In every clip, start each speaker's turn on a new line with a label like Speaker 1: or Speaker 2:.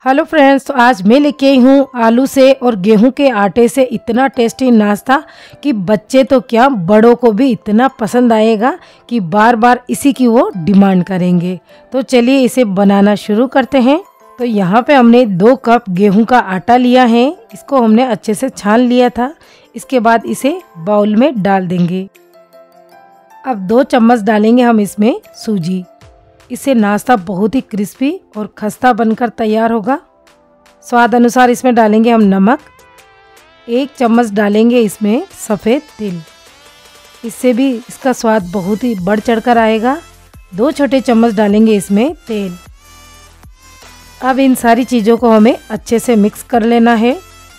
Speaker 1: Hello friends, तो आज मैं लेके आई हूँ आलू से और गेहूं के आटे से इतना टेस्टी नाश्ता कि बच्चे तो क्या बड़ों को भी इतना पसंद आएगा कि बार बार इसी की वो डिमांड करेंगे। तो चलिए इसे बनाना शुरू करते हैं। तो यहाँ पे हमने 2 कप गेहूं का आटा लिया है। इसको हमने अच्छे से छान लिया था। इसके बाद इसे बाउल में डाल देंगे। अब 2 चम्मच डालेंगे हम इसमें सूजी। इससे नाश्ता बहुत ही क्रिस्पी और खस्ता बनकर तैयार होगा। स्वाद अनुसार इसमें डालेंगे हम नमक। 1 चम्मच डालेंगे इसमें सफ़ेद तिल। इससे भी इसका स्वाद बहुत ही बढ़ चढ़कर आएगा। 2 छोटे चम्मच डालेंगे इसमें तेल। अब इन सारी चीज़ों को हमें अच्छे से मिक्स कर लेना है।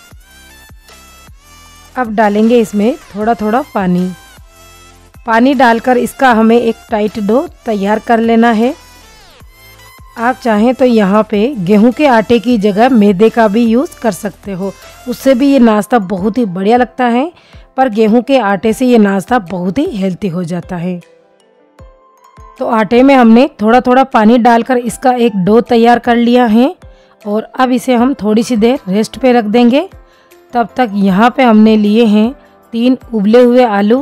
Speaker 1: अब डालेंगे इसमें थोड़ा थोड़ा पानी डालकर इसका हमें एक टाइट डो तैयार कर लेना है। आप चाहें तो यहाँ पे गेहूं के आटे की जगह मैदे का भी यूज़ कर सकते हो, उससे भी ये नाश्ता बहुत ही बढ़िया लगता है। पर गेहूं के आटे से ये नाश्ता बहुत ही हेल्दी हो जाता है। तो आटे में हमने थोड़ा थोड़ा पानी डालकर इसका एक डो तैयार कर लिया है और अब इसे हम थोड़ी सी देर रेस्ट पे रख देंगे। तब तक यहाँ पे हमने लिए हैं 3 उबले हुए आलू।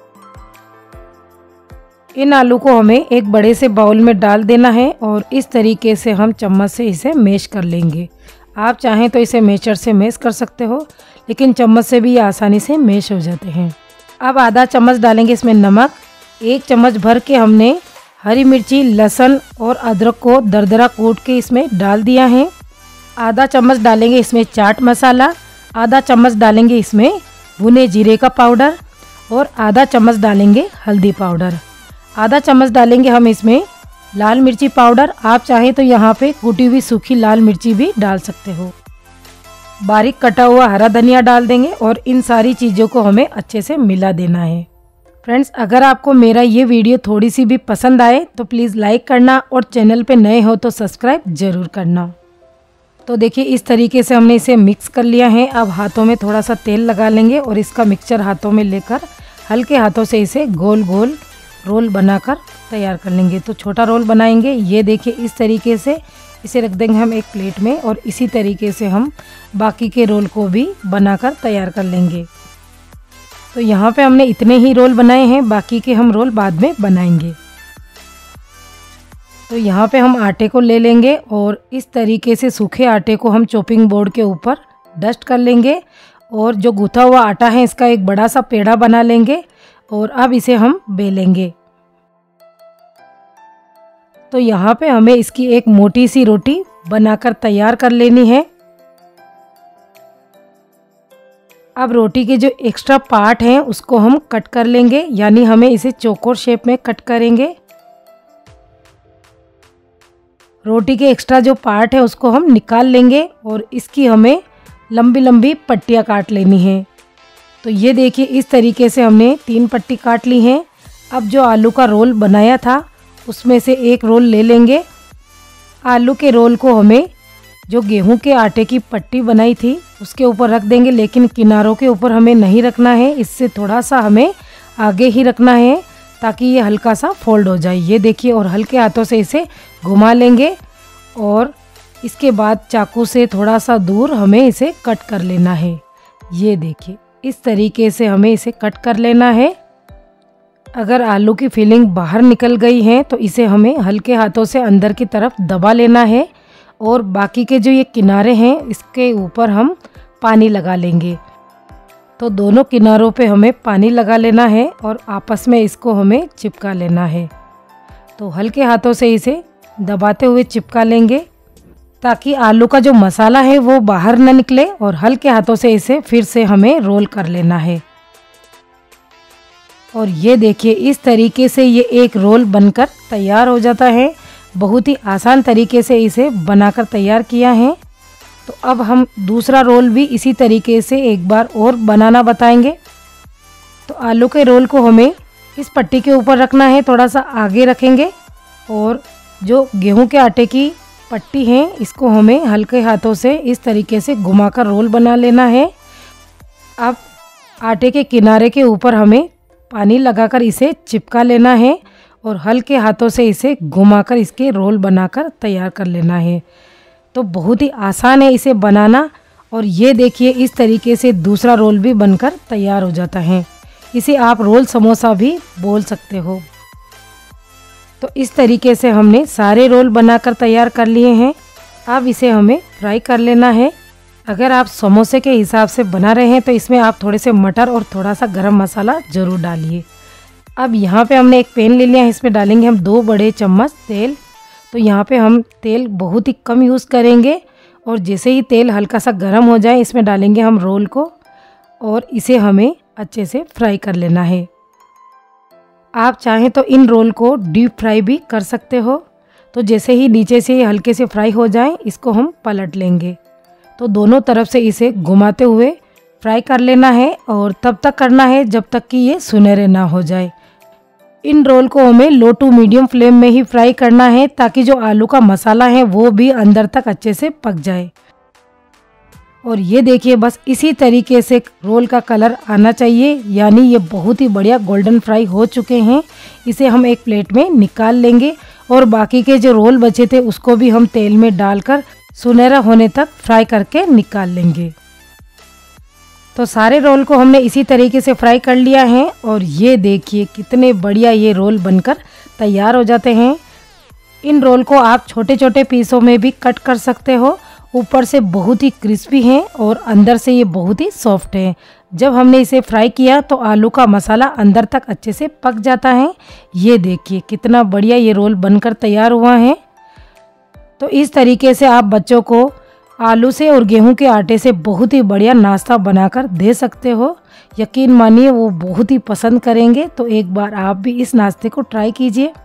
Speaker 1: इन आलू को हमें एक बड़े से बाउल में डाल देना है और इस तरीके से हम चम्मच से इसे मैश कर लेंगे। आप चाहें तो इसे मैशर से मैश कर सकते हो, लेकिन चम्मच से भी ये आसानी से मैश हो जाते हैं। अब आधा चम्मच डालेंगे इसमें नमक। 1 चम्मच भर के हमने हरी मिर्ची, लहसुन और अदरक को दरदरा कूट के इसमें डाल दिया है। आधा चम्मच डालेंगे इसमें चाट मसाला। आधा चम्मच डालेंगे इसमें भुने जीरे का पाउडर और आधा चम्मच डालेंगे हल्दी पाउडर। आधा चम्मच डालेंगे हम इसमें लाल मिर्ची पाउडर। आप चाहें तो यहाँ पे कुटी हुई सूखी लाल मिर्ची भी डाल सकते हो। बारीक कटा हुआ हरा धनिया डाल देंगे और इन सारी चीज़ों को हमें अच्छे से मिला देना है। फ्रेंड्स, अगर आपको मेरा ये वीडियो थोड़ी सी भी पसंद आए तो प्लीज़ लाइक करना और चैनल पे नए हो तो सब्सक्राइब ज़रूर करना। तो देखिए इस तरीके से हमने इसे मिक्स कर लिया है। अब हाथों में थोड़ा सा तेल लगा लेंगे और इसका मिक्सचर हाथों में लेकर हल्के हाथों से इसे गोल गोल रोल बनाकर तैयार कर लेंगे। तो छोटा रोल बनाएंगे। ये देखिए इस तरीके से इसे रख देंगे हम एक प्लेट में और इसी तरीके से हम बाकी के रोल को भी बनाकर तैयार कर लेंगे। तो यहाँ पे हमने इतने ही रोल बनाए हैं, बाकी के हम रोल बाद में बनाएंगे। तो यहाँ पे हम आटे को ले लेंगे और इस तरीके से सूखे आटे को हम चॉपिंग बोर्ड के ऊपर डस्ट कर लेंगे और जो गूथा हुआ आटा है इसका एक बड़ा सा पेड़ा बना लेंगे और अब इसे हम बेलेंगे। तो यहाँ पे हमें इसकी एक मोटी सी रोटी बनाकर तैयार कर लेनी है। अब रोटी के जो एक्स्ट्रा पार्ट हैं उसको हम कट कर लेंगे, यानी हमें इसे चौकोर शेप में कट करेंगे। रोटी के एक्स्ट्रा जो पार्ट है उसको हम निकाल लेंगे और इसकी हमें लंबी लंबी पट्टियाँ काट लेनी है। तो ये देखिए इस तरीके से हमने 3 पट्टी काट ली हैं। अब जो आलू का रोल बनाया था उसमें से एक रोल ले लेंगे। आलू के रोल को हमें जो गेहूं के आटे की पट्टी बनाई थी उसके ऊपर रख देंगे, लेकिन किनारों के ऊपर हमें नहीं रखना है। इससे थोड़ा सा हमें आगे ही रखना है ताकि ये हल्का सा फोल्ड हो जाए। ये देखिए और हल्के हाथों से इसे घुमा लेंगे और इसके बाद चाकू से थोड़ा सा दूर हमें इसे कट कर लेना है। ये देखिए इस तरीके से हमें इसे कट कर लेना है। अगर आलू की फीलिंग बाहर निकल गई है तो इसे हमें हल्के हाथों से अंदर की तरफ दबा लेना है और बाकी के जो ये किनारे हैं इसके ऊपर हम पानी लगा लेंगे। तो दोनों किनारों पे हमें पानी लगा लेना है और आपस में इसको हमें चिपका लेना है। तो हल्के हाथों से इसे दबाते हुए चिपका लेंगे ताकि आलू का जो मसाला है वो बाहर न निकले और हल्के हाथों से इसे फिर से हमें रोल कर लेना है। और ये देखिए इस तरीके से ये एक रोल बनकर तैयार हो जाता है। बहुत ही आसान तरीके से इसे बनाकर तैयार किया है। तो अब हम दूसरा रोल भी इसी तरीके से एक बार और बनाना बताएंगे। तो आलू के रोल को हमें इस पट्टी के ऊपर रखना है, थोड़ा सा आगे रखेंगे और जो गेहूं के आटे की पट्टी है इसको हमें हल्के हाथों से इस तरीके से घुमाकर रोल बना लेना है। अब आटे के किनारे के ऊपर हमें पानी लगाकर इसे चिपका लेना है और हल्के हाथों से इसे घुमाकर इसके रोल बनाकर तैयार कर लेना है। तो बहुत ही आसान है इसे बनाना। और ये देखिए इस तरीके से दूसरा रोल भी बनकर तैयार हो जाता है। इसे आप रोल समोसा भी बोल सकते हो। तो इस तरीके से हमने सारे रोल बनाकर तैयार कर लिए हैं। अब इसे हमें फ्राई कर लेना है। अगर आप समोसे के हिसाब से बना रहे हैं तो इसमें आप थोड़े से मटर और थोड़ा सा गरम मसाला ज़रूर डालिए। अब यहाँ पे हमने एक पैन ले लिया है, इसमें डालेंगे हम 2 बड़े चम्मच तेल। तो यहाँ पे हम तेल बहुत ही कम यूज़ करेंगे और जैसे ही तेल हल्का सा गर्म हो जाए इसमें डालेंगे हम रोल को और इसे हमें अच्छे से फ्राई कर लेना है। आप चाहें तो इन रोल को डीप फ्राई भी कर सकते हो। तो जैसे ही नीचे से हल्के से फ्राई हो जाए इसको हम पलट लेंगे। तो दोनों तरफ से इसे घुमाते हुए फ्राई कर लेना है और तब तक करना है जब तक कि ये सुनहरे ना हो जाए। इन रोल को हमें लो टू मीडियम फ्लेम में ही फ्राई करना है ताकि जो आलू का मसाला है वो भी अंदर तक अच्छे से पक जाए। और ये देखिए बस इसी तरीके से रोल का कलर आना चाहिए, यानी ये बहुत ही बढ़िया गोल्डन फ्राई हो चुके हैं। इसे हम एक प्लेट में निकाल लेंगे और बाकी के जो रोल बचे थे उसको भी हम तेल में डालकर सुनहरा होने तक फ्राई करके निकाल लेंगे। तो सारे रोल को हमने इसी तरीके से फ्राई कर लिया है और ये देखिए कितने बढ़िया ये रोल बनकर तैयार हो जाते हैं। इन रोल को आप छोटे छोटे पीसों में भी कट कर सकते हो। ऊपर से बहुत ही क्रिस्पी हैं और अंदर से ये बहुत ही सॉफ्ट है। जब हमने इसे फ्राई किया तो आलू का मसाला अंदर तक अच्छे से पक जाता है। ये देखिए कितना बढ़िया ये रोल बनकर तैयार हुआ है। तो इस तरीके से आप बच्चों को आलू से और गेहूं के आटे से बहुत ही बढ़िया नाश्ता बनाकर दे सकते हो। यकीन मानिए वो बहुत ही पसंद करेंगे। तो एक बार आप भी इस नाश्ते को ट्राई कीजिए।